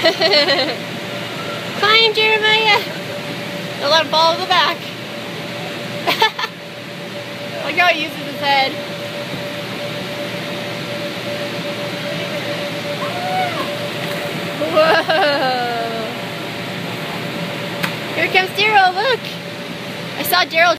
Climb, Jeremiah! Don't let him fall over the back. Look how he uses his head. Whoa! Here comes Daryl, look! I saw Daryl